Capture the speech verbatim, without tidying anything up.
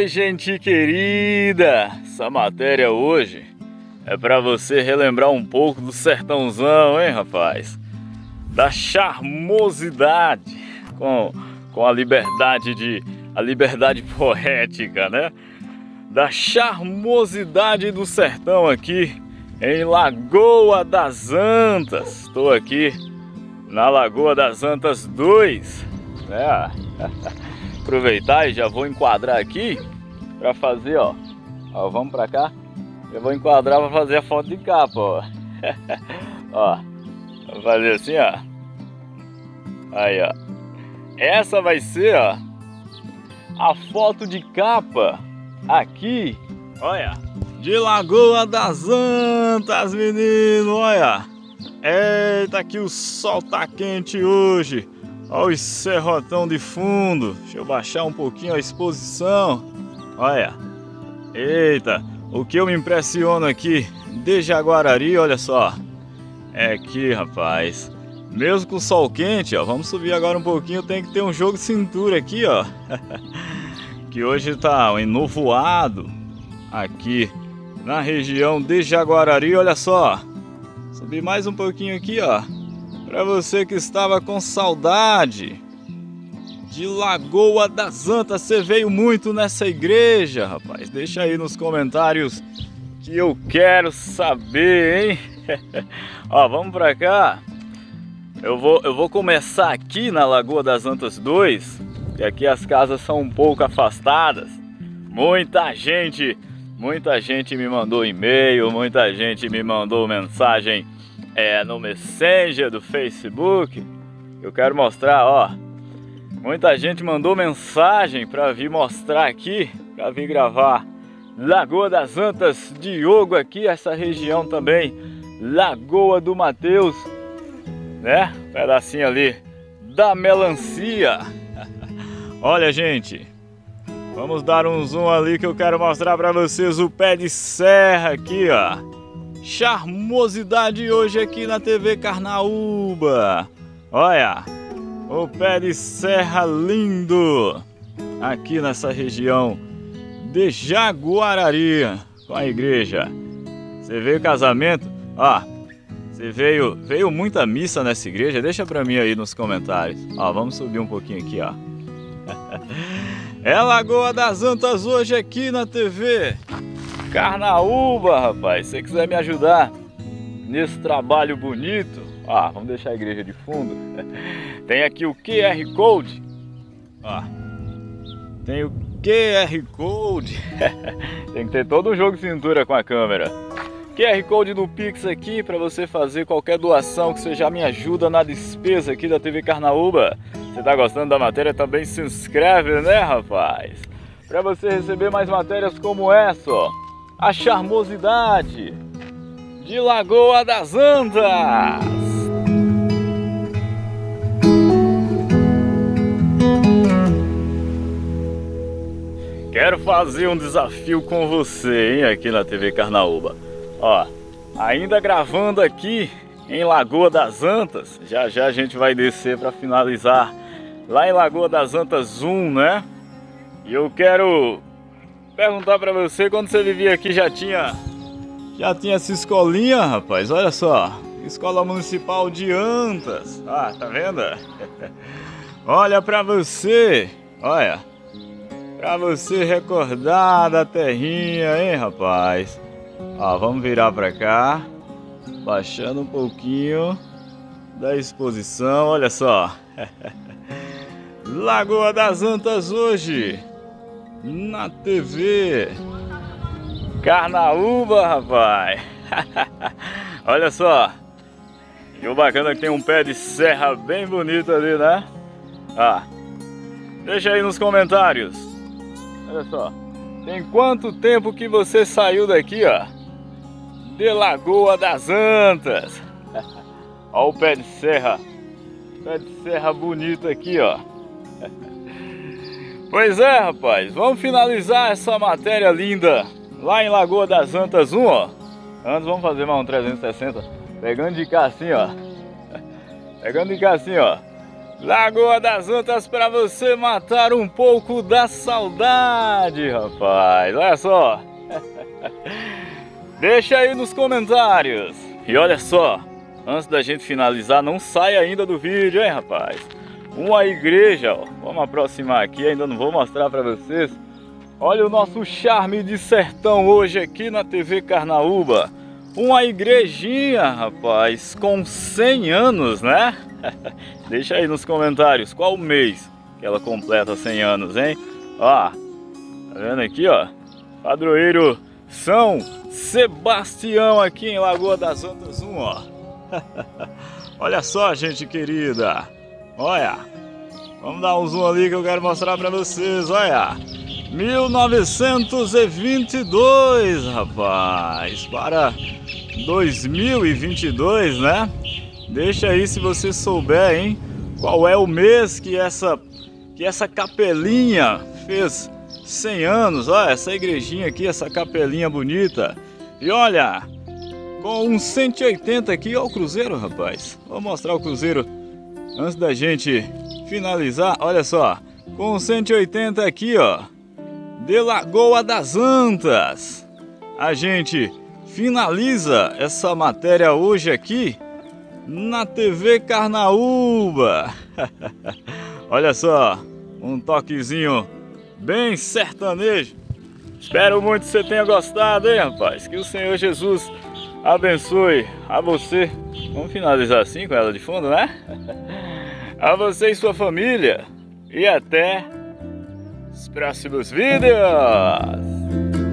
Oi, gente querida! Essa matéria hoje é para você relembrar um pouco do sertãozão, hein, rapaz? Da charmosidade, com, com a liberdade de a liberdade poética, né? Da charmosidade do sertão aqui em Lagoa das Antas. Estou aqui na Lagoa das Antas dois, né? Aproveitar e já vou enquadrar aqui para fazer, ó. Ó, vamos para cá. Eu vou enquadrar para fazer a foto de capa, ó. Ó, vou fazer assim, ó. Aí, ó. Essa vai ser, ó, a foto de capa aqui, olha, de Lagoa das Antas, menino, olha. Eita, que o sol tá quente hoje. Olha o serrotão de fundo. Deixa eu baixar um pouquinho a exposição. Olha. Eita, o que eu me impressiono aqui de Jaguarari, olha só. É aqui, rapaz. Mesmo com o sol quente, ó. Vamos subir agora um pouquinho. Tem que ter um jogo de cintura aqui, ó. Que hoje tá enovoado aqui na região de Jaguarari, olha só. Subir mais um pouquinho aqui, ó. Para você que estava com saudade de Lagoa das Antas, você veio muito nessa igreja, rapaz? Deixa aí nos comentários que eu quero saber, hein? Ó, vamos para cá. Eu vou, eu vou começar aqui na Lagoa das Antas dois, que aqui as casas são um pouco afastadas. Muita gente, muita gente me mandou e-mail, muita gente me mandou mensagem É, no Messenger do Facebook. Eu quero mostrar, ó. Muita gente mandou mensagem para vir mostrar aqui, para vir gravar Lagoa das Antas, Diogo aqui, essa região também, Lagoa do Mateus, né? Pedacinho ali da melancia. Olha, gente, vamos dar um zoom ali que eu quero mostrar para vocês o pé de serra aqui, ó. Charmosidade hoje aqui na T V Carnaúba. Olha, o pé de serra lindo aqui nessa região de Jaguarari, com a igreja. Você veio casamento? Ó, você veio, veio muita missa nessa igreja? Deixa pra mim aí nos comentários. Ó, vamos subir um pouquinho aqui, ó. É Lagoa das Antas hoje aqui na T V Carnaúba, rapaz. Se você quiser me ajudar nesse trabalho bonito, ó, vamos deixar a igreja de fundo. Tem aqui o Q R Code, ó. Tem o Q R Code. Tem que ter todo um jogo de cintura com a câmera. Q R Code do Pix aqui para você fazer qualquer doação que você já me ajuda na despesa aqui da T V Carnaúba. Você tá gostando da matéria? Também se inscreve, né, rapaz? Para você receber mais matérias como essa, ó. A charmosidade de Lagoa das Antas. Quero fazer um desafio com você, hein, aqui na T V Carnaúba. Ó, ainda gravando aqui em Lagoa das Antas. Já já a gente vai descer para finalizar lá em Lagoa das Antas um, né? E eu quero perguntar pra você, quando você vivia aqui já tinha já tinha essa escolinha, rapaz? Olha só, Escola Municipal de Antas. Ah, tá vendo? Olha pra você, olha, pra você recordar da terrinha, hein, rapaz? Ó, vamos virar pra cá, baixando um pouquinho da exposição, olha só. Lagoa das Antas hoje na T V Carnaúba, rapaz. Olha só. E o bacana é que tem um pé de serra bem bonito ali, né? Ah, deixa aí nos comentários. Olha só. Tem quanto tempo que você saiu daqui, ó, de Lagoa das Antas? Olha o pé de serra. Pé de serra bonito aqui, ó. Pois é, rapaz, vamos finalizar essa matéria linda lá em Lagoa das Antas um, ó. Antes vamos fazer mais um trezentos e sessenta, pegando de cá assim, ó. Pegando de cá assim, ó. Lagoa das Antas para você matar um pouco da saudade, rapaz. Olha só. Deixa aí nos comentários. E olha só, antes da gente finalizar, não sai ainda do vídeo, hein, rapaz? Uma igreja, ó. Vamos aproximar aqui, ainda não vou mostrar para vocês. Olha o nosso charme de sertão hoje aqui na T V Carnaúba. Uma igrejinha, rapaz, com cem anos, né? Deixa aí nos comentários qual mês que ela completa cem anos, hein? Ó, tá vendo aqui, ó? Padroeiro São Sebastião aqui em Lagoa das Antas um, ó. Olha só, gente querida. Olha. Vamos dar um zoom ali que eu quero mostrar pra vocês, olha. mil novecentos e vinte e dois, rapaz. Para dois mil e vinte e dois, né? Deixa aí se você souber, hein? Qual é o mês que essa, que essa capelinha fez cem anos. Olha, essa igrejinha aqui, essa capelinha bonita. E olha, com uns cento e oitenta aqui, ó o cruzeiro, rapaz. Vou mostrar o cruzeiro antes da gente finalizar. Olha só, com cento e oitenta aqui, ó, de Lagoa das Antas. A gente finaliza essa matéria hoje aqui na T V Carnaúba. Olha só, um toquezinho bem sertanejo. Espero muito que você tenha gostado, hein, rapaz? Que o Senhor Jesus abençoe a você. Vamos finalizar assim com ela de fundo, né? A você e sua família. E até os próximos vídeos.